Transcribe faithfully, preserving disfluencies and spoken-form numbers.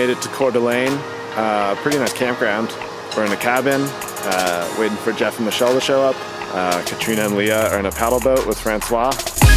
made it to Coeur d'Alene, uh, pretty nice campground. We're in a cabin, uh, waiting for Jeff and Michelle to show up. Uh, Katrina and Leah are in a paddle boat with Francois.